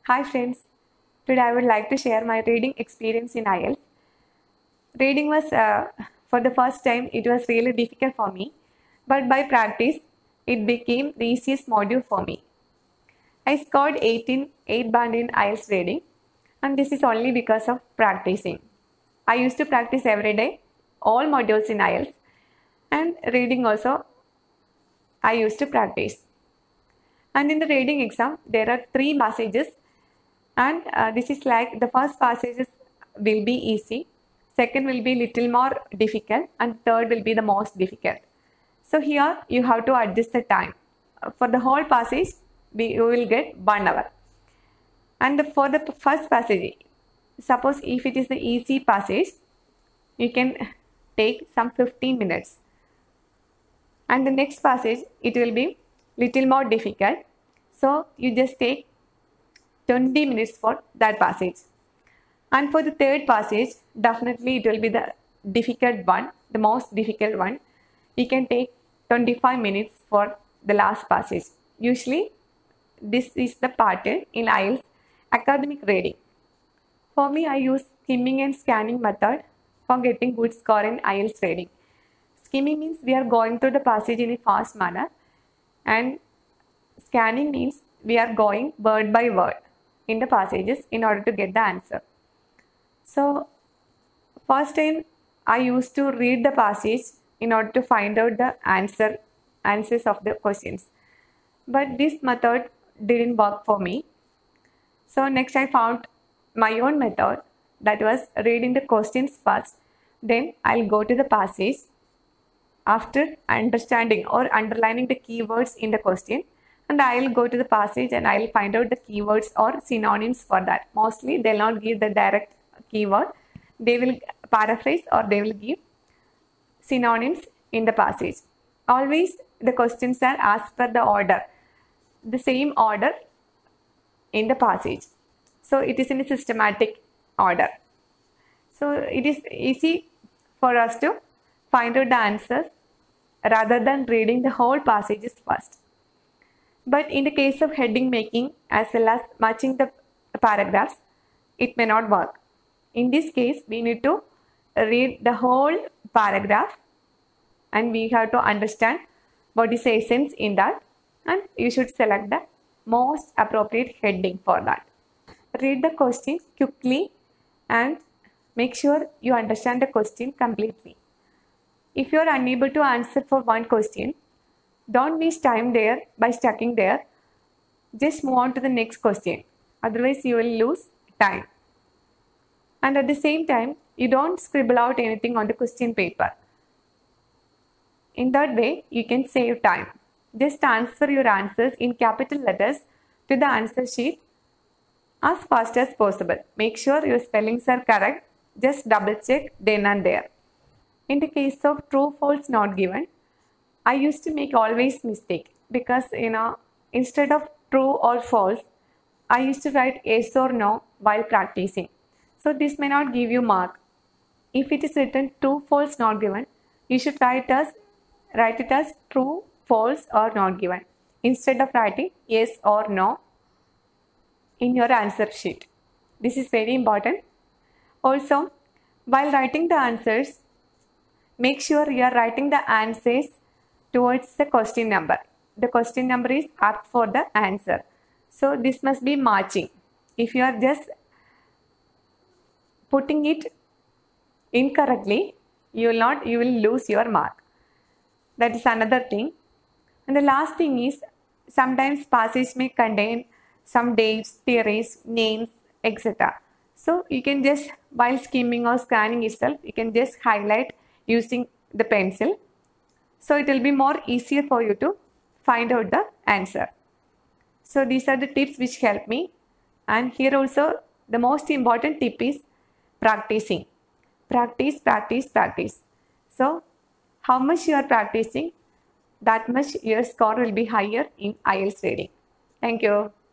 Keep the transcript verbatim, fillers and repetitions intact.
Hi friends, today I would like to share my reading experience in I E L T S. Reading was, uh, for the first time, it was really difficult for me, but by practice, it became the easiest module for me. I scored eight in eight band in I E L T S reading, and this is only because of practicing. I used to practice every day, all modules in I E L T S, and reading also, I used to practice. And in the reading exam, there are three passages. And uh, this is like the first passages will be easy, second will be little more difficult, and third will be the most difficult. So here you have to adjust the time. For the whole passage, we, you will get one hour. And the, for the first passage, suppose if it is the easy passage, you can take some fifteen minutes. And the next passage, it will be little more difficult. So you just take twenty minutes for that passage. And for the third passage, definitely it will be the difficult one, the most difficult one. You can take twenty-five minutes for the last passage. Usually, this is the pattern in I E L T S academic reading. For me, I use skimming and scanning method for getting good score in I E L T S reading. Skimming means we are going through the passage in a fast manner, and scanning means we are going word by word in the passages in order to get the answer. So, first time I used to read the passage in order to find out the answer, answers of the questions. But this method didn't work for me. So, next I found my own method, that was reading the questions first. Then I'll go to the passage after understanding or underlining the keywords in the question. And I'll go to the passage and I'll find out the keywords or synonyms for that. Mostly they'll not give the direct keyword. They will paraphrase or they will give synonyms in the passage. Always the questions are as per the order, the same order in the passage. So it is in a systematic order. So it is easy for us to find out the answers rather than reading the whole passages first. But in the case of heading making as well as matching the paragraphs, it may not work. In this case, we need to read the whole paragraph and we have to understand what is the essence in that, and you should select the most appropriate heading for that. Read the question quickly and make sure you understand the question completely. If you are unable to answer for one question, don't waste time there by stucking there. Just move on to the next question. Otherwise, you will lose time. And at the same time, you don't scribble out anything on the question paper. In that way, you can save time. Just answer your answers in capital letters to the answer sheet as fast as possible. Make sure your spellings are correct. Just double check then and there. In the case of true, false, not given, I used to make always mistake because, you know, instead of true or false, I used to write yes or no while practicing. So this may not give you mark. If it is written true, false, not given, you should write as write it as true, false, or not given instead of writing yes or no in your answer sheet. This is very important. Also, while writing the answers, make sure you are writing the answers towards the question number. The question number is up for the answer. So this must be matching. If you are just putting it incorrectly, you will not, you will lose your mark. That is another thing. And the last thing is, sometimes passage may contain some dates, theories, names, et cetera. So you can just, while skimming or scanning itself, you can just highlight using the pencil. So it will be more easier for you to find out the answer. So these are the tips which help me. And here also the most important tip is practicing. Practice, practice, practice. So how much you are practicing, that much your score will be higher in I E L T S reading. Thank you.